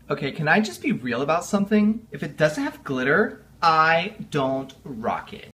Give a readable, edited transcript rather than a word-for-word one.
Okay, can I just be real about something? If it doesn't have glitter, I don't rock it.